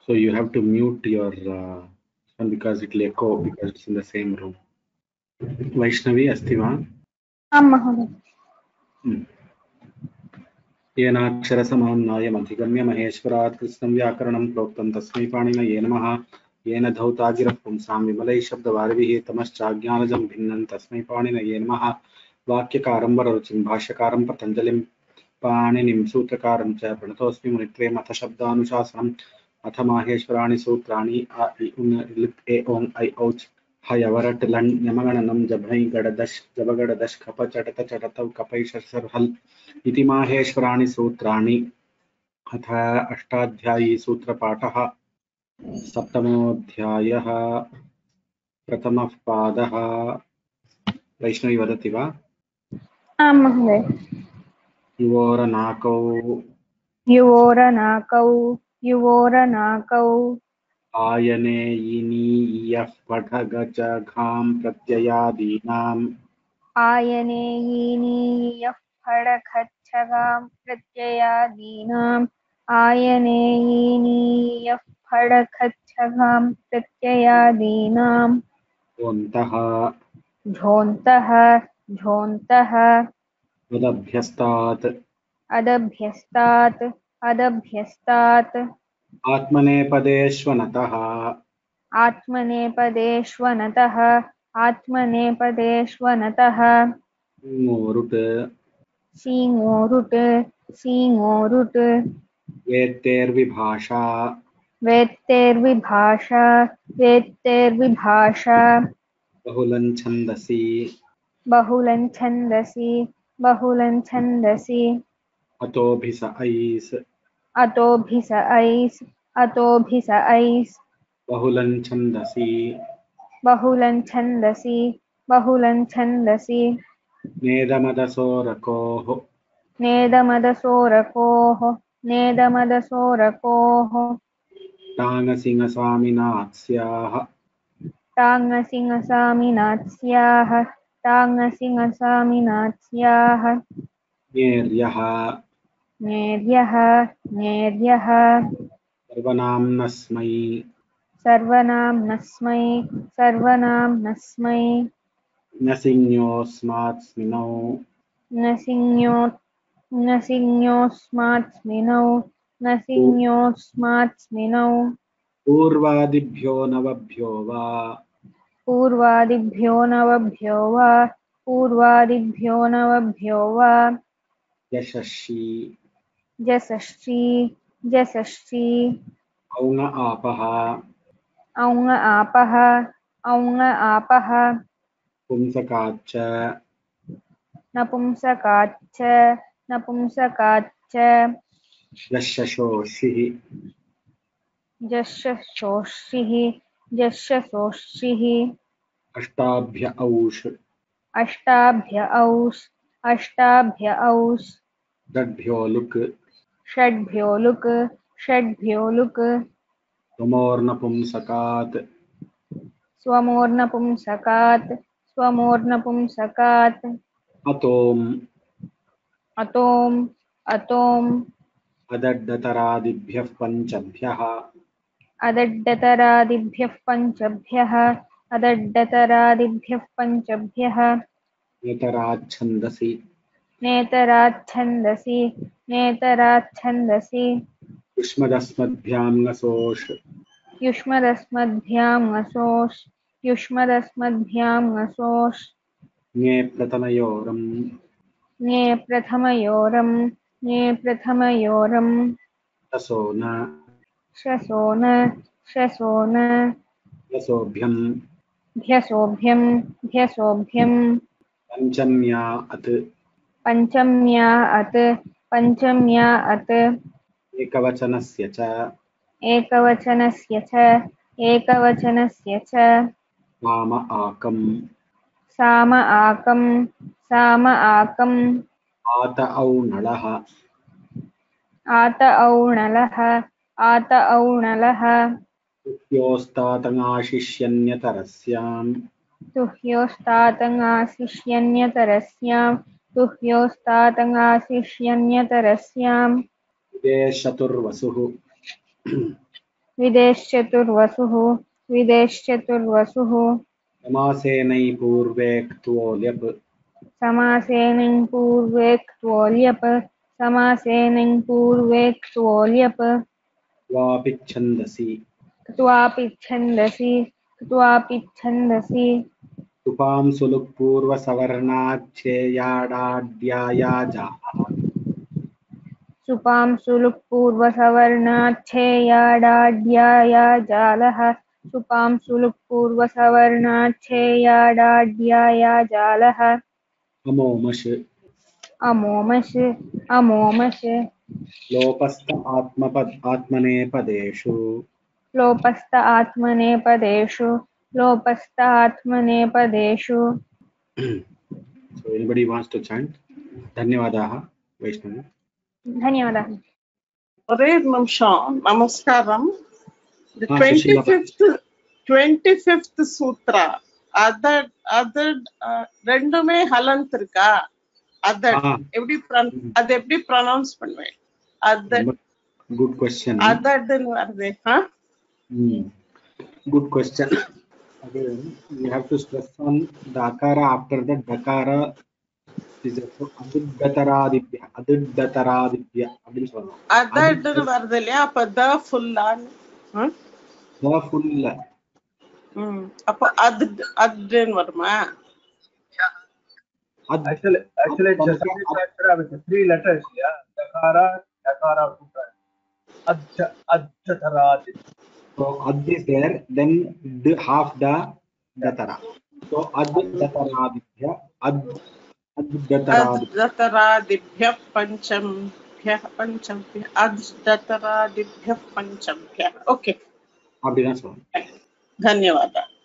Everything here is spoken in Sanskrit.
So you have to mute your phone because it will echo because it's in the same room. Vaishnavi अस्ति वा? आं महोदय। येनाक्षरसमन्वयमधिगम्य महेश्वरात् कृत्स्नं व्याकरणं प्रोक्तं तस्मै पाणिनये नमः। येन धौतागिरः पुंसां विमलैः शब्दवारिभिः तमश्चाज्ञानजं भिन्नं तस्मै पाणिनये नमः। वाक्यकारं वररुचिं भाष्यकारं पतञ्जलिं पाणिनिं सूत्रकारं च प्रणतोऽस्मि मुनित्रयम् अथ शब्दानुशासनम् अथ माहेश्वराणि सूत्राणि अ इ उन् लृक् ए ओङ् ऐ औच् हयवरट् लण् यमगणनं जभञ् गडदश् जबगडदश् खप चटत चटतौ कपै शर्षर्हल् इति माहेश्वराणि सूत्राणि। अथ अष्टाध्यायी सूत्रपाठः। सप्तमोऽध्यायः प्रथमः पादः। वैष्णवी वदति वा? आं महोदय। युवोरनाकौ युवोरनाकौ आयने यिनि इयः पठगचघां प्रत्ययादीनाम् आयने यिनीयः फडखच्छगां प्रत्ययादीनाम् आयने यिनीयः फडखच्छगां प्रत्ययादीनाम् ओन्तः झोन्तः उदभ्यस्तात् अदभ्यस्तात् आत्मनेपदेष्वनतः आत्मनेपदेष्वनतः मोरुट् सीङोरुट् वेत्तेर्विभाषा वेत्तेर्विभाषा बहुलं छन्दसि बहुलं छन्दसि अतोभिस ऐस् अतोभिस ऐस् बहुलं छन्दसि बहुलं छन्दसि नेदमदसोरकोः नेदमदसोरकोः टाङ्गसिंहस्वामिनात्स्याः टाङ्गसिंहस्वामिनात्स्याः नेर्यः नेर्यः सर्वनाम्नस्मै नसिंयोऽस्मात्स्मिनौ नसिंयोऽस्मात्स्मिनौ पूर्वादिभ्यो नवभ्यो वा यशस्वी जसश्री औङ आपः पुंसकाच्च नपुंसकाच्च यशशोषिः जश्शोषिः अष्टाभ्य औष् अष्टाभ्य औष् षड्भ्यो लुक् षड्भ्यो लुक् स्वमोर्नपुंसकात् स्वमोर्नपुंसकात् अतोम् अदड्डतरादिभ्यः पञ्चभ्यः नेतराच्छन्दसि युष्मदस्मद्भ्यां ङसोष् ङे प्रथमयोरम् शसोन भ्यसोभ्यम् पञ्चम्या अत् एकवचनस्य च साम आकम् आत औणलः तुह्योस्तातङाशिष्यन्यतरस्याम् विदेशतुर्वसुः विदेश्चतुर्वसुः विदेश्चतुर्वसुः समासेनै पूर्वे क्त्वो ल्यप् समासेनञ् पूर्वे क्त्वो ल्यप् समासेनञ् पूर्वे क्त्वो ल्यप् क्वापि छन्दसि क्त्वापि छन्दसि क्त्वापि छन्दसि सुपां सुलुक् पूर्वसवर्णाच्छेयाडाड्याया जाः सुपां सुलुक् पूर्वसवर्णाच्छेयाडाड्याया जालः सुपां सुलुक् पूर्वसवर्णाच्छेयाडाड्याया जालः अमोमश् अमोमश् अमोमश् लोपस्त आत्मनेपदेषु लोपस्त आत्मनेपदेषु लोपस्त आत्मनेपदेषु So anybody wants to chant? धन्यवादाः वैष्णवी. धन्यवादः. ఒరే నిమిషం నమస్కారం. The Sushila. 25th Shudra other ரெண்டுமே ஹலந்த் இருக்கா? அதர் எப்படி அது எப்படி ப்ரொனவுன்ஸ் பண்ணுவேன்? அதர். Good question. அதர்ன்னு வருது. Good question. Again, you have to stress on the akara after the dakara is adudataradibhya அப்படின்னு சொல்லணும். அதர்ன்னு வருது இல்லையா? அப்ப த ஃபுல்லான்னு the full அப்ப அதுன்னு வருமா? Actually, it's just a factor with 3 letters. Yeah, dakara, sutra. Adjataradi. So ad is there, then the half the datara. So adudataradibhya addataraadibhya panchamphya addataraadibhya panchamphya. Okay. அப்படிதான் சொல்லணும். ధన్యవాదాలు.